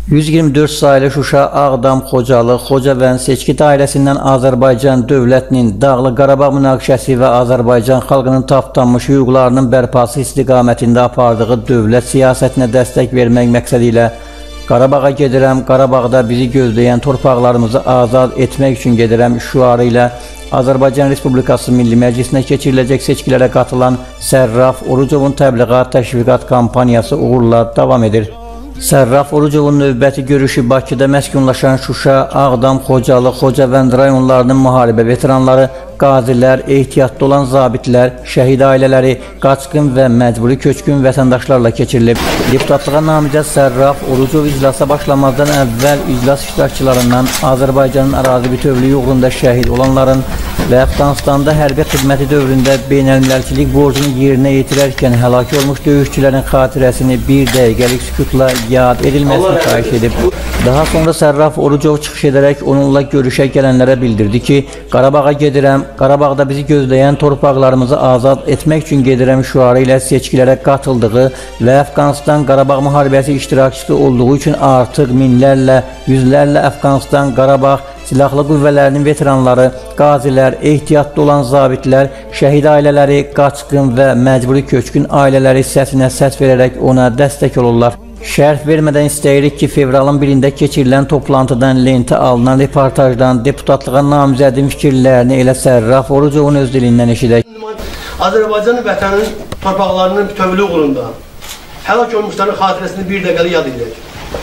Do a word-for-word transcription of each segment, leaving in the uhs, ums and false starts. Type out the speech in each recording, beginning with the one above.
yüz iyirmi dörd sayılı Şuşa, Ağdam, Xocalı, Xocavənd seçki dairəsindən Azərbaycan dövlətinin Dağlıq Qarabağ münaqişəsi və Azərbaycan xalqının tapdanmış hüquqlarının bərpası istiqamətində apardığı dövlət siyasətinə dəstək vermək məqsədi ilə Qarabağa gedirəm, Qarabağda bizi gözləyən torpaqlarımızı azad etmək üçün gedirəm şüarı ilə Azərbaycan Respublikası Milli Məclisinə keçiriləcək seçkilərə qatılan Sərraf Orucovun təbliğat təşviqat kampaniyası uğurla davam edir. Sərraf Orucovun növbəti görüşü Bakıda məskunlaşan Şuşa, Ağdam, Xocalı, Xocavənd rayonlarının müharibə veteranları, qazilər, ehtiyatda olan zabitlər, şəhid ailələri, qaçqın və məcburi köçkün vətəndaşlarla keçirilib. Deputatlığa namizəd Sərraf Orucov iclasa başlamazdan əvvəl iclas iştirakçılarından Azərbaycanın ərazi bütövlüyü uğrunda şəhid olanların və Əfqanistanda hərbi xidməti dövründə beynəlmiləlçilik borcunu yerinə yetirərkən həlak olmuş döyüşçülərin xatirəsini bir dəqiqəlik sükutla yad edilməsini xahiş edib. Daha sonra Sərraf Orucov çıxış edərək onunla görüşə gələnlərə bildirdi ki, Qarabağa gedirəm, Qarabağda bizi gözləyən torpaqlarımızı azad etmək üçün gedirəm şüarı ilə seçkilərə qatıldığı və Əfqanistan Qarabağ müharibəsi iştirakçısı olduğu üçün artıq minlərlə, yüzlərlə Əfqanistan Qarabağ silahlı qüvvələrinin veteranları, qazilər, ehtiyatda olan zabitlər, şəhid ailələri, qaçqın və məcburi köçkün ailələri səsinə səs verərək ona dəstək olurlar. Şərh vermədən istəyirik ki, fevralın birində keçirilən toplantıdan lentə alınan reportajdan deputatlığa namizədin fikirlərini elə Sərraf Orucovun öz dilindən eşidək. Azərbaycanın vətənin torpaqlarının bütövlüyü uğrunda həlak olmuşların xatirəsini bir dəqiqəli yad edək.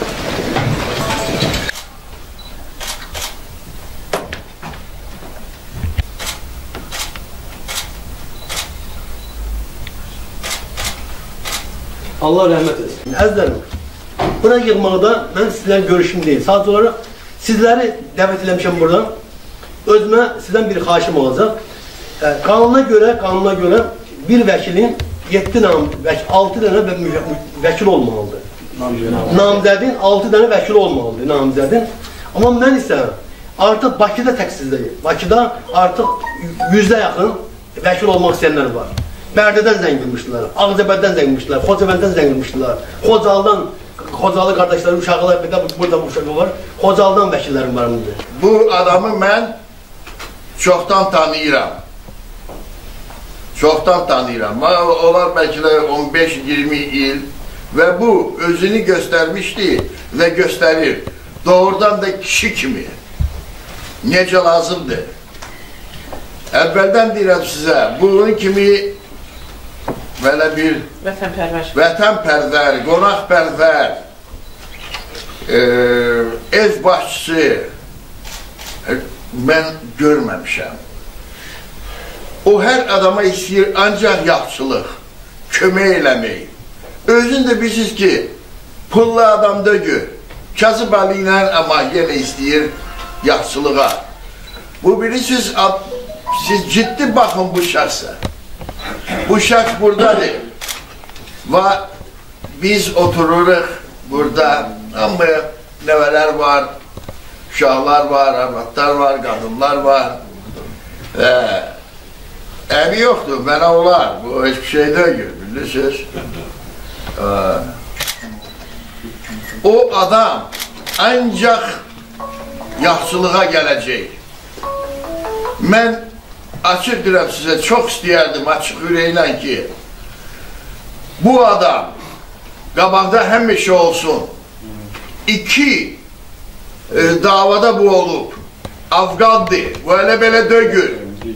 Allah rəhmət etsin. Əzizlərim, buna yığmaqda mən sizlərin görüşüm deyil. Sadəcə olaraq sizləri dəvət eləmişəm buradan. Özümə sizdən bir xahişim olacaq. Qanuna görə, qanuna görə bir vəkilin yeddi nam, altı dənə vəkil olmalıdır. Namizədin altı dənə vəkil olmalıdır, namizədin. Amma mən isə artıq Bakıda təqsizdəyim. Bakıda artıq yüzdə yaxın vəkil olmaq istəyənlər var. Bərdədən zəngilmişdilər, Ağcabədən zəngilmişdilər, Xocavənddən zəngilmişdilər, Xocalıdan, Xocalı qardaşlarım, uşaqlar, burada bu uşağı var, Xocalıdan vəkillərim var mıdır? Bu adamı mən çoxdan tanıyıram. Çoxdan tanıyıram. Onlar bəlkə də on beş iyirmi il və bu özünü göstərmişdi və göstərir. Doğrudan da kişi kimi. Necə lazımdır? Əvvəldən deyirəm sizə, bunun kimi belə bir vətənpərvər, vətənpərvər, qonaqpərvər, e, ev başçısı e, mən görməmişəm. O hər adama istəyir ancaq yaxşılıq, kömək eləmək. Özün də bilirsiniz ki, pullu adam dögür, kasıb əli ilə amma yenə istəyir yaxşılığa. Bu bilirsiniz, siz ciddi baxın bu şəxsə. Bu şəxs buradadır və biz otururuq burada, amma nəvələr var, uşaqlar var, arvadlar var, qadınlar var. Əmi yoxdur, mənə olar, bu heç bir şey deyil, bilirsiniz. O adam ancaq yaxşılığa gələcək. Mən açıq deyirəm sizə, çox istəyərdim açıq ürəklə ki, bu adam qabaqda həmişə olsun. İki e, davada bu olub. Afqandır, bu elə belə dögür.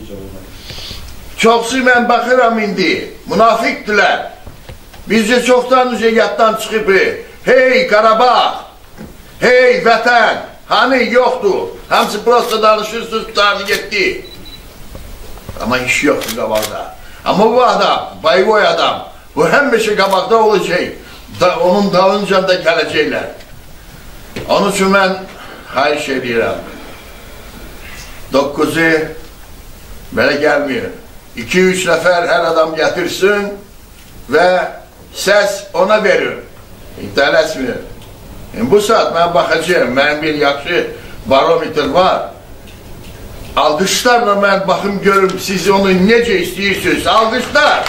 Çoxsu mən baxıram indi, münafiqdilər. Bizcə çoxdan üzə yaddan çıxıb, hey Qarabağ, hey vətən, hani yoxdur, hamısı prosta danışırsınız, tutarını getdi. Amma iş yoxdur qabaqda. Amma bu adam, bayvoy adam, bu həmişə qabaqda olacaq, da, onun dalınca da gələcəklər. Onun üçün mən xahiş edirəm. Dokkuzu belə gəlmir. İki, üç nəfər hər adam gətirsin və səs ona verir. Tələsmir. Bu saat mən baxacağım, mənim bir yaxşı barometr var. Alqışlarla mən baxım görüm, siz onu necə istəyirsiniz. Alqışlar!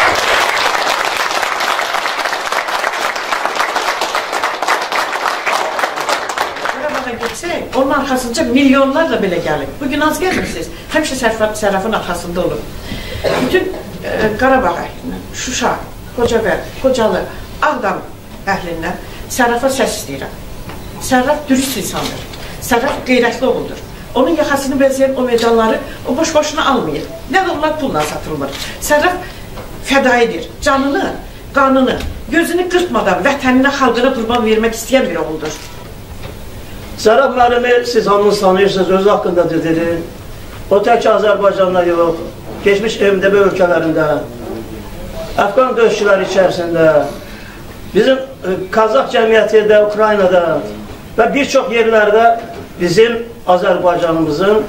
etsək, onun arxasınca milyonlarla belə gəlir. Bugün az gəlmirsiniz, həmişə sərrafın arxasında olur. Bütün e, Qarabağ əhlindən, Şuşa, Xocavənd, Xocalı, Ağdam əhlindən sərrafa səs istəyirəm. Sərraf dürüst insandır, sərraf qeyrətli oğuldur. Onun yaxasını bəzəyən o medalları o boş-boşuna almayır. Nə də onlar pulla satılmır. Sərraf fədaidir, canını, qanını, gözünü qırpmadan vətəninə, xalqına qurban vermək istəyən bir oğuldur. Sərraf müəllimi siz hamınız tanıyırsınız, özü haqqında dedi. O tək Azərbaycanda yox, geçmiş M D B ölkələrində, Əfqan döyüşçüləri içərisində, bizim Kazak cəmiyyətində, Ukraynada və bir çox yerlərdə bizim Azərbaycanımızın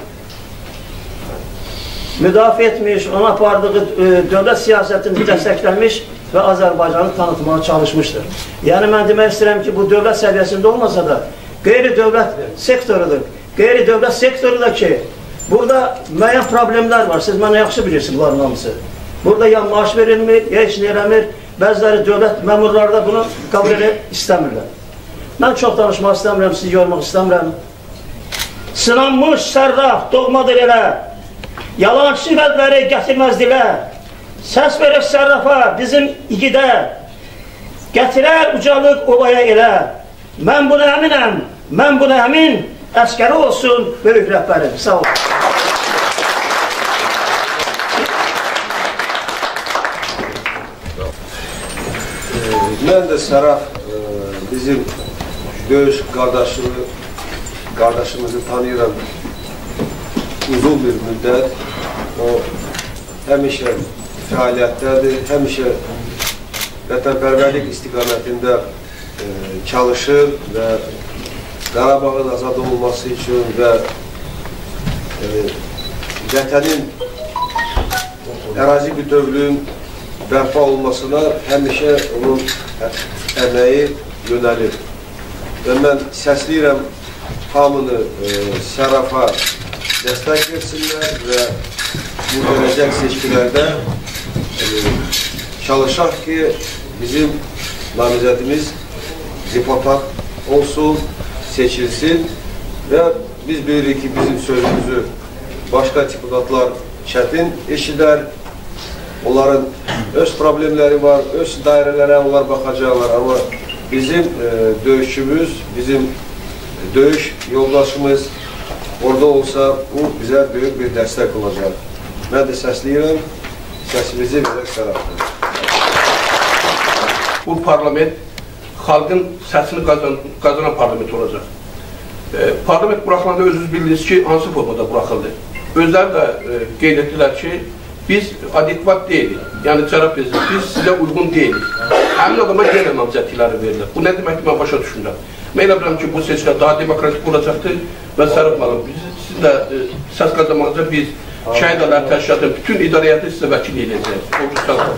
müdafiə etmiş, ona apardığı dövlət siyasətini dəstəkləmiş və Azərbaycanı tanıtmağa çalışmışdır. Yəni, mən demək istəyirəm ki, bu dövlət səviyyəsində olmasa da, qeyri-dövlət sektorudur. Qeyri-dövlət sektoru da ki, burada müəyyən problemlər var, siz mənə yaxşı bilirsiniz bunların hamısı. Burada ya maaş verilmir, ya heç nə eləmir, bəziləri dövlət məmurları da bunu qəbul edə istəmirlər. Mən çox danışmaq istəmirəm, sizi yormaq istəmirəm. Sınanmış sərraf doğmadır elə, yalancı vədləri gətirməz dilə, səs verək sərrafa bizim igidə, gətirər ucalıq olaya elə. Mən buna əminəm, mən buna əmin, əskəri olsun böyük rəhbərim. Sağ olun. Mən də Sərraf bizim döyüş qardaşını, qardaşımızı tanıyıram uzun bir müddət. O həmişə fəaliyyətdədir, həmişə vətənpərvərlik istiqamətində çalışır və Qarabağın azad olması üçün və vətənin ərazi bütövlüyün bərpa olmasına həmişə onun əməyi yönəlir. Və mən səsləyirəm hamını Sərrafa dəstək versinlər və bu gələcək seçkilərdə çalışaq ki, bizim namizədimiz deputat olsun, seçilsin və biz bilirik ki, bizim sözümüzü başqa deputatlar çətin eşidər. Onların öz problemləri var, öz dairələrə onlar baxacaqlar, amma bizim e, döyüşçümüz, bizim döyüş yoldaşımız orada olsa, bu bizə böyük bir dəstək olacaq. Mən də səsləyirəm, səsimizi verək Sərrafdan. Bu parlament xalqın səsini qazan, qazanan parlament olacaq. E, parlament buraxılanda özünüz bildiniz ki, hansı formada buraxıldı. Özləri də e, qeyd etdilər ki, biz adekvat deyilik, yəni cənab prezident, biz sizə uyğun deyilik. Həmin adama yenə namizədlikləri verilir. Bu nə deməkdir, mən başa düşünürəm. Mən elə bilirəm ki, bu seçkiler daha demokratik olacaqdır və Sərraf müəllim, siz də e, səs qazanmaqca biz şəhid alələr təşkilatı, bütün idarəyyəti sizə vəkil edəcəyik.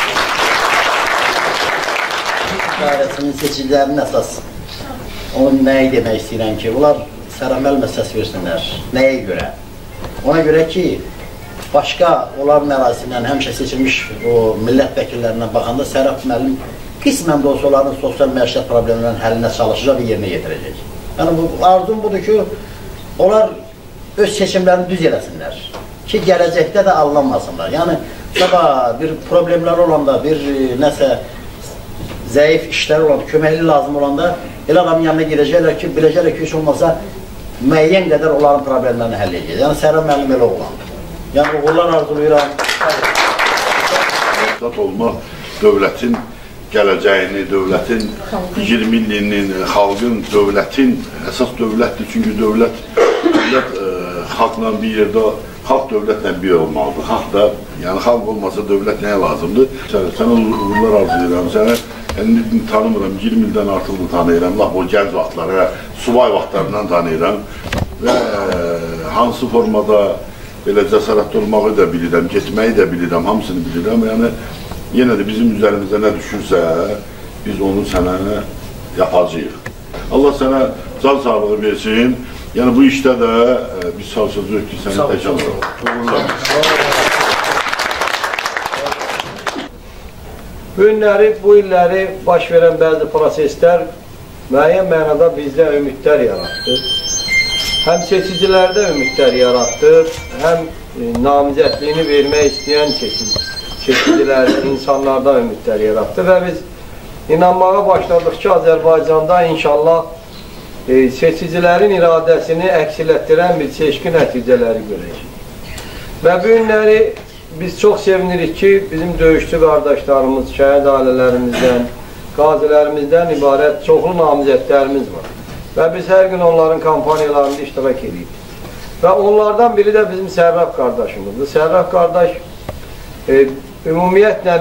Dairəsinin seçicilərinin əsas, onun nəyi demək istəyirəm ki, bunlar Sərraf müəllimə səs versinlər. Nəyə görə? Ona görə ki, başqa onların ərazisindən həmişə seçilmiş o millət vəkillərindən baxanda Sərraf müəllim qismən də olsa onların sosial məişət problemlərinin həllinə çalışacaq və yerinə yetirəcək. Yəni, bu, arzum budur ki, onlar öz seçimlərini düz eləsinlər ki, gələcəkdə də alınmasınlar. Yəni, sabah bir problemlər olanda, bir nəsə zəif işlər olanda, köməkli lazım olanda elə adamın yanına girəcəklər ki, biləcəklər ki, heç olmasa müəyyən qədər onların problemlərini həll edəcək. Yəni, Sərraf müəllim elə oğlandır. Yəni, oğullar arzuluyuram. Olma dövlətin gələcəyini, dövlətin iyirmi illiyinin, xalqın, dövlətin, əsas dövlətdir. Çünki dövlət, dövlət e, xalqla bir yerdə, xalq dövlətlə bir olmalıdır. Xalq da, yəni xalq olmasa dövlət nəyə lazımdır? Sənə uğurlar arzulayıram, sənə yəni, tanımıram, iyirmi ildən artıq tanıyıram, laf o gənc vaxtları, subay vaxtlarından tanıyıram və e, hansı formada belə cəsarətli olmağı da bilirəm, getməyi də bilirəm, hamısını bilirəm. Yəni, yenə də bizim üzərimizdə nə düşürsə, biz onu sənə yapacağıq. Allah sənə can sağlığı versin. Yəni, bu işdə də e, biz çalışacağıq ki, səni təşəkkür. Bu günləri, bu illəri baş verən bəzi proseslər müəyyən mənada bizdə ümidlər yaratdı. həm seçicilərdə ümidlər yaratdır, həm namizədliyini vermək istəyən seçicilərdə, insanlarda ümidlər yaratdır və biz inanmağa başladıq ki, Azərbaycanda inşallah e, seçicilərin iradəsini əks etdirən bir seçki nəticələri görəcək. Və bu günləri biz çox sevinirik ki, bizim döyüşçü qardaşlarımız, şəhid ailələrimizdən, qazilərimizdən ibarət çoxlu namizədlərimiz var. Və biz hər gün onların kampaniyalarında iştirak edirik. Və onlardan biri də bizim Sərraf qardaşımızdır. Sərraf qardaş e, ümumiyyətlə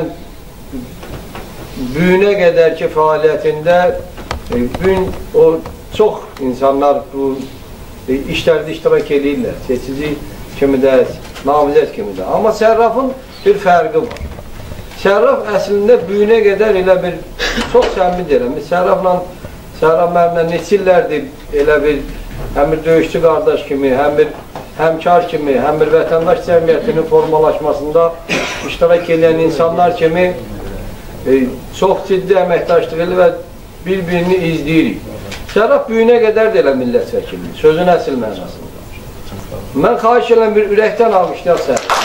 büyünə qədərki fəaliyyətində e, bugün o çox insanlar bu e, işlərdə iştirak edirlər. Seçici kimi də, namizəd kimi də. Amma Sərrafın bir fərqi var. Sərraf əslində büyünə qədər elə bir çox səmimi eləmiş. Sərrafla Sərraf mənimlə neçə illərdir elə bir həm bir döyüşçü qardaş kimi, həm bir həmkar kimi, həm bir vətəndaş cəmiyyətinin formalaşmasında iştirak edən insanlar kimi e, çox ciddi əməkdaşlıq edir və bir-birini izləyirik. Sərraf büyünə qədər də elə millət vəkilidir, sözün əsl mənasında. Mən xahiş edirəm bir ürəkdən almışlar Sərraf.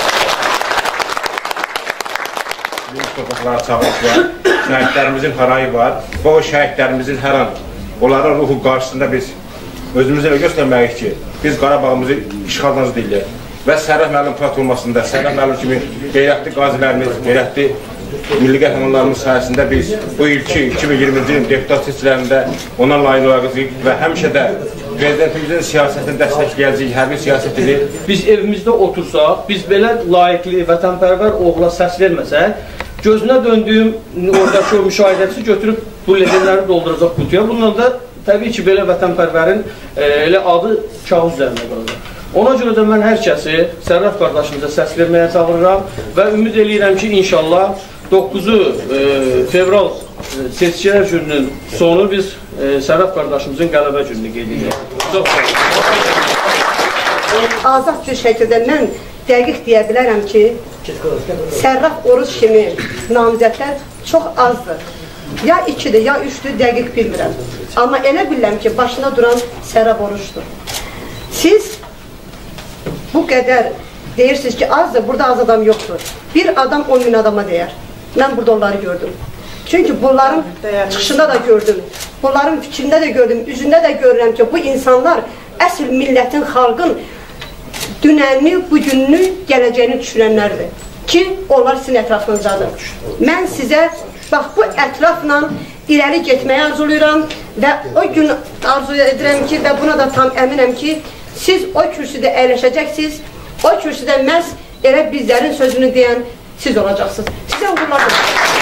Büyük sokaklara çağırışlar, şəhidlərimizin harayı var və o şəhidlərimizin hər an onların ruhu qarşısında biz özümüzü elə göstərməyik ki, biz Qarabağımızı işğaldan deyilik və Sərraf müəllim platformasında, Sərraf müəllim kimi qeyrətli qazilərimiz, qeyrətli milli qəhrəmanlarımız sayəsində biz bu ilki iki min iyirminci ilin deputat seçkilərində ona layiq olacağıq və həmişə də prezidentimizin siyasətini dəstəkləyəcəyik, hərbi siyasətini. Biz evimizdə otursaq, biz belə layiqli, vətənpərvər oğula səs verməsək, gözünə döndüyüm oradakı o müşahidəçisi götürüb bu legenləri dolduracaq qutuya. Bununla da təbii ki, belə vətənpərvərin e, elə adı kağız üzərində qalacaq. Ona görə də mən hər kəsi Sərraf qardaşımıza səs verməyə çağırıram və ümid eləyirəm ki, inşallah doqquzu e, fevral e, seçkilər gününün sonu biz e, Sərraf qardaşımızın qələbə gününü qeyd edirik. Azad bir şəkildə mən dəqiq deyə bilərəm ki, Sərraf Oruç kimi namizədlər çox azdır. Ya ikidir, ya üçdür, dəqiq bilmirəm. Amma elə bilirəm ki, başında duran Sərraf Oruçdur. Siz bu qədər deyirsiniz ki, azdır, burada az adam yoxdur. Bir adam on min adama deyər. Mən burada onları gördüm. Çünki bunların çıxışında da gördüm, bunların fikrində də gördüm, üzündə də görürəm ki, bu insanlar əsl millətin, xalqın dünənini, bugününü, gələcəyini düşünənlərdir ki, onlar sizin ətrafınızdadır. Mən sizə, bax, bu ətrafla irəli getməyi arzuluyuram və o gün arzu edirəm ki, və buna da tam əminəm ki, siz o kürsüdə əyləşəcəksiniz, o kürsüdə məhz elə bizlərin sözünü deyən siz olacaqsınız. Sizə uğurlar dilərim.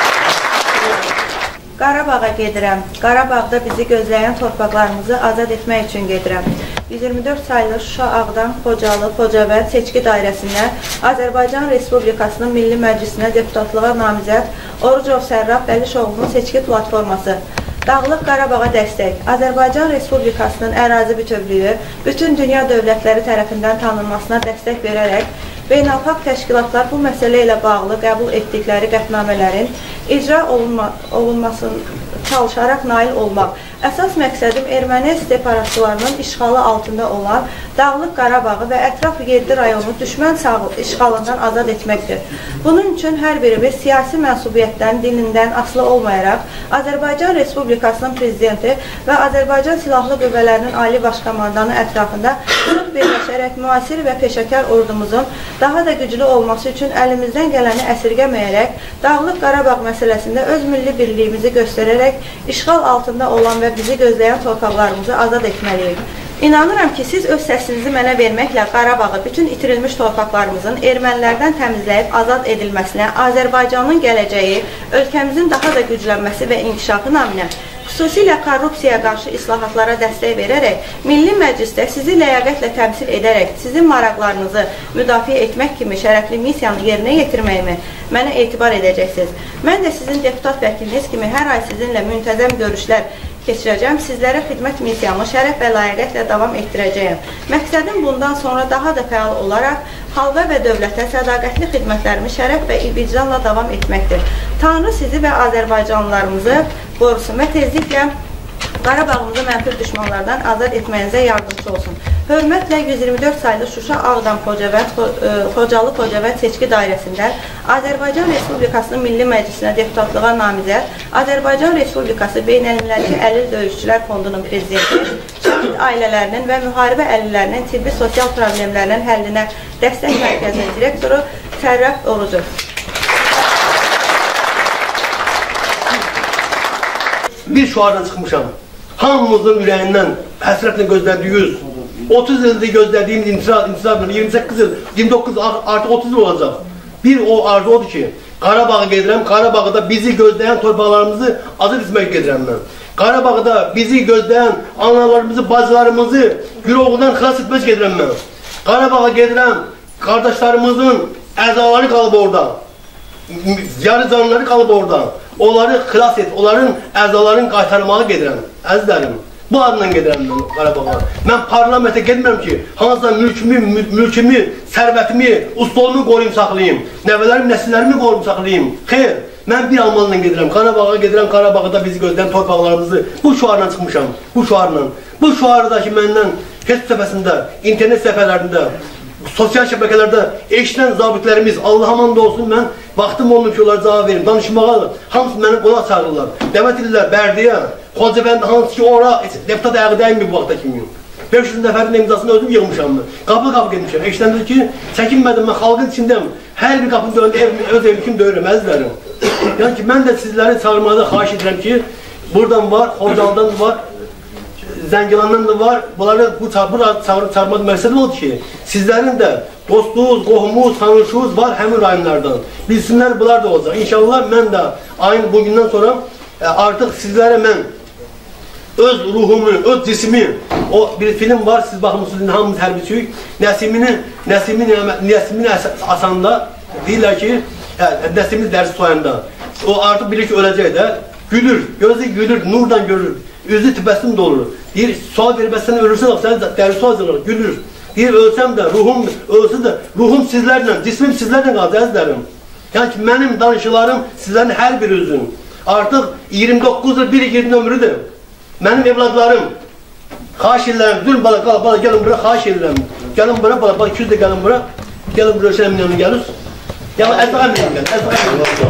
Qarabağa gedirəm. Qarabağda bizi gözləyən torpaqlarımızı azad etmək üçün gedirəm. yüz iyirmi dörd saylı Şuşa, Ağdam, Xocalı, Xocavənd seçki dairəsində Azərbaycan Respublikasının Milli Məclisinə deputatlığa namizəd Orucov Sərraf Bəlişoğlu'nun seçki platforması. Dağlıq Qarabağa dəstək. Azərbaycan Respublikasının ərazi bütövlüyü bütün dünya dövlətləri tərəfindən tanınmasına dəstək verərək beynəlxalq təşkilatlar bu məsələ ilə bağlı qəbul etdikləri qətnamələrin icra olunma, olunmasını çalışaraq nail olmaq. Əsas məqsədim erməni separatçılarının işğalı altında olan Dağlıq Qarabağı və ətraf yeddi rayonu düşmən işğalından azad etməkdir. Bunun üçün hər birimiz siyasi mənsubiyyətdən, dinindən asılı olmayaraq Azərbaycan Respublikasının prezidenti və Azərbaycan Silahlı Qüvvələrinin Ali Başkomandanı ətrafında sıx birləşərək müasir və peşəkar ordumuzun daha da güclü olması üçün əlimizdən gələni əsirgəməyərək Dağlıq Qarabağ məsələsində öz milli birliyimizi göstərərək işğal altında olan və bizi gözləyən torpaqlarımızı azad etməliyik. İnanıram ki, siz öz səsinizi mənə verməklə Qarabağı bütün itirilmiş torpaqlarımızın ermənilərdən təmizləyib azad edilməsinə, Azərbaycanın gələcəyi, ölkəmizin daha da güclənməsi və inkişafı naminə, xüsusilə korrupsiyaya qarşı islahatlara dəstək verərək, Milli Məclisdə sizi ləyaqətlə təmsil edərək, sizin maraqlarınızı müdafiə etmək kimi şərəfli missiyanı yerinə yetirməyimi mənə etibar edəcəksiniz. Mən də sizin deputat vəkiliniz kimi hər ay sizinlə müntəzəm görüşlər keçirəcəm, sizlərə xidmət missiyamı şərəf və layiqətlə davam etdirəcəyəm. Məqsədim bundan sonra daha da fəal olaraq xalqa və dövlətə sədaqətli xidmətlərimi şərəf və vicdanla davam etməkdir. Tanrı sizi və Azərbaycanlılarımızı qorusun və tezliklə Qarabağımızı mənfur düşmanlardan azad etməyinizə yardımcı olsun. Hörmətlə yüz iyirmi dörd saylı Şuşa, Ağdam, Xocavənd, Xocalı, Xocavənd seçki dairəsində Azərbaycan Respublikasının Milli Məclisinə deputatlığa namizəd, Azərbaycan Respublikası Beynəlmiləli Əlil Döyüşçülər Fondunun prezidenti, şəhid ailələrinin və müharibə əlillərinin tibbi sosial problemlərinin həllinə dəstək mərkəzinin direktoru Sərraf Orucu. Bir şuardan çıxmışam. Hamımızın ürəyindən həsrətlə gözlədiyimiz, otuz ildir gözlədiyimiz intisar, intisar iyirmi səkkiz il, iyirmi doqquz artıq otuz il olacaq. Bir o arzu odur ki, Qarabağa gedirəm, Qarabağda bizi gözləyən torbalarımızı azad etmək gedirəm mən. Qarabağda bizi gözləyən analarımızı, bacılarımızı güroğundan xilas etmək gedirəm mən. Qarabağa gedirəm, qardaşlarımızın əzaları qalıb orada, yarı canları qalıb orada. Onları xilas et, onların əzalarını qaytarmağı gedirəm, əzizlərim. Bu adından gedirəm mən Qarabağa. Mən parlamentə getmirəm ki, hansısa mülkümü, mülkümü, sərvətimi, ustalumu qoruyum, saxlayayım. Nəvələrim, nəsillərimi qoruyum, saxlayayım. Xeyr, mən bir amalla gedirəm. Qarabağa gedirəm, Qarabağda bizi gözləyən torpaqlarımızı bu şuarla çıxmışam, bu şuarla. Bu şuardakı məndən heç səfəsində, internet səfələrində, sosial şəbəkələrdə eşlən zabitlərimiz, Allah aman da olsun, mən vaxtım olmuyor ki, onlara cavab verim, danışmağa, hamısı məni qonaq çağırırlar. Dəvət edirlər Bərdiyə, Xocavənd, hansı ki, ora deputat ayağı dəyilmir bu vaxta kimi. beş yüz nəfərin imzasını özüm yığmışam mən. Qapı qapı getmişəm. Eşləndir ki, çəkinmədim, mən xalqın içindəyim. Hər bir qapının döndü, ev, öz evim kimi döyürəm, əzizlərim. Yəni ki, mən də sizləri çağırmada xahiş edirəm ki, buradan var, Xocalıdan var, Zəngilandan da var. Bunları bu çağırıb çağırmadı məqsədi oldu ki, sizlərin də dostluğunuz, qohumunuz, tanışınız var həmin rayonlardan. Bilsinlər, bunlar da olacaq. İnşallah mən də ayın bugündən sonra artıq sizlərə mən öz ruhumu, öz cismi, o bir film var, siz baxmışsınız, hamımız hərbiçiyik. Nəsimini, Nəsimini, Nəsimini asanda deyirlər ki, Nəsimini dərsi soyanda. O artıq bilir ki, öləcək də. Gülür, gözü gülür, nurdan görür. Üzü tibəsim dolur. Deyir, sual verməsən ölürsən, sən dəri sual zırır, gülür. Deyir, ölsəm də, ruhum ölsün də, ruhum sizlərlə, cismim sizlərlə qaldı, əzlərim. Yəni ki, mənim danışılarım sizlərin hər bir üzün. Artıq iyirmi doqquz il, bir il ömrüdür. Mənim evladlarım, xahiş edirəm, dur bala, qal, bala, gəlin bura, xahiş edirəm. Gəlin bura, bala, bala, ikiniz də gəlin bura. Gəlin bura, Hüseyin yanına gəlir. Yəni, əzəq əmriyəm gəlir, əzəq əmriyəm.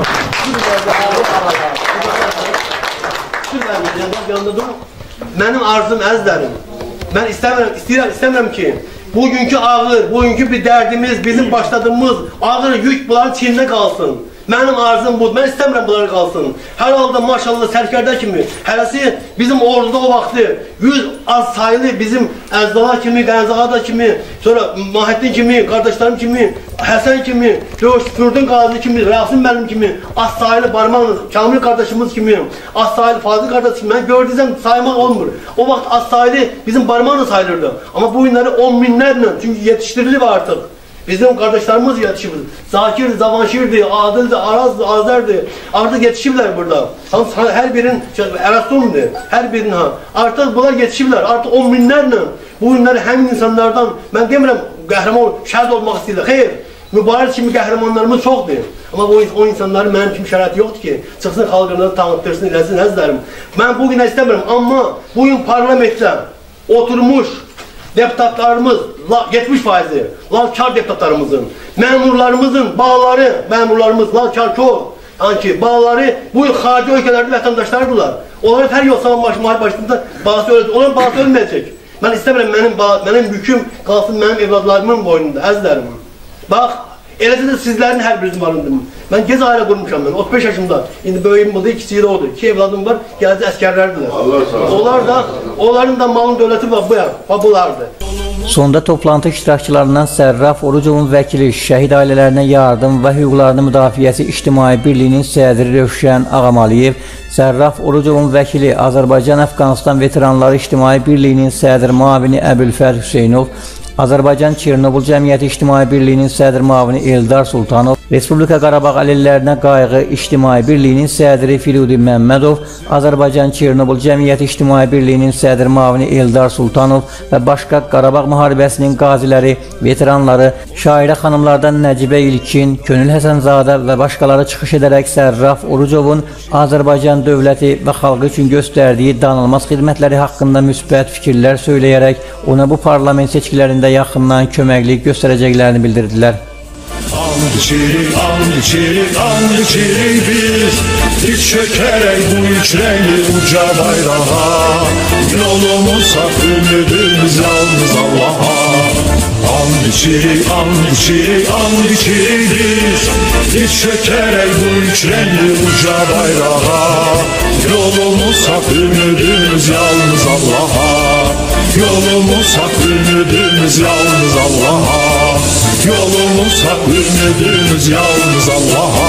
Mənim arzum, əzlərim, mən istəmirəm, istəyirəm, istəmirəm ki, bugünkü ağır, bugünkü bir dərdimiz, bizim başladığımız ağır yük bunların çiynində qalsın. Mənim arzum budur, mən istəmirəm bunları qalsın. Hər halda maşallah sərkərdə kimi, hələsi bizim orduda o vaxtı yüz az sayılı bizim Əzdala kimi, Qənzağada kimi, sonra Mahəddin kimi, qardaşlarım kimi, Həsən kimi, Fürdün Qazi kimi, Rasim mənim kimi, az sayılı barmağınız, Kamil qardaşımız kimi, az sayılı Fazıl qardaş kimi, mən gördüysəm saymaq olmur. O vaxt az sayılı bizim barmağınız sayılırdı. Amma bu günləri on minlərlə, çünki yetişdirilib artıq. Bizim qardaşlarımız yetişibdir. Zakir, Zavanşirdir, Adildir, Arazdır, Azərdir. Artıq yetişiblər burada. Hər birinin, Ərəstumdur, hər birinin ha. Artıq bunlar yetişiblər. Artıq on minlərlə bu günləri həmin insanlardan, mən demirəm, qəhrəman, şəhid olmaq istəyirlər. Xeyr, mübarək kimi qəhrəmanlarımız çoxdur. Amma bu, o insanların mənim kimi şəraiti yoxdur ki, çıxsın xalqını tanıtdırsın, eləsin, əzlərim. Mən bugün istəmirəm, amma bugün parlamentdə oturmuş deputatlarımız, yetmiş faizi, lalkar deputatlarımızın, məmurlarımızın bağları, məmurlarımız lalkar kör, yəni ki, bağları bu xarici ölkələrdə vətəndaşlardılar. Onların hər yol zaman müharibə başında bağısı öləcək, onların bağısı ölməyəcək. Mən istəmirəm, mənim, mənim yüküm qalsın mənim evladlarımın boynunda, əzlərim. Bax, eləcə də sizlərin hər birinizin varındır. Mən gec ailə qurmuşam mən, otuz beş yaşımda. İndi böyüyüm budur, ikisi də odur. İki evladım var, gələcək əskərlərdirlər. Onlar da, onların da malın dövləti var, bu ya, bulardır. Sonda toplantı iştirakçılarından Sərraf Orucovun vəkili, şəhid ailələrinə yardım və hüquqlarını müdafiəsi İctimai Birliyinin sədri Rövşən Ağamaliyev, Sərraf Orucovun vəkili, Azərbaycan-Əfqanistan Veteranları İctimai Birliyinin sədr müavini Əbülfər Hüseynov, Azərbaycan Çernobıl Cəmiyyəti İctimai Birliyinin sədr müavini Eldar Sultanov, Respublika Qarabağ əlillərinə qayğı İctimai Birliyinin sədri Firudi Məmmədov, Azərbaycan Çernobıl Cəmiyyəti İctimai Birliyinin sədr müavini Eldar Sultanov və başqa Qarabağ müharibəsinin qaziləri, veteranları, şairə xanımlardan Nəcibə İlkin, Könül Həsənzadə və başqaları çıxış edərək Sərraf Orucovun Azərbaycan dövləti və xalqı üçün göstərdiyi danılmaz xidmətləri haqqında müsbət fikirlər söyləyərək ona bu parlament seçkilərində yaxından köməklik göstərəcəklərini bildirdilər. And içirik, and içirik, and içirik biz Diz çökerek bu üç renkli uca bayrağa Yolumuz hak ümidimiz yalnız Allah'a And içirik, and içirik, and içirik biz Diz çökerek bu üç renkli uca bayrağa Yolumuz hak ümidimiz yalnız Allah'a Yolumuz hak ümidimiz yalnız Allah'a Yolumuz hak ümidimiz yalnız Allah'a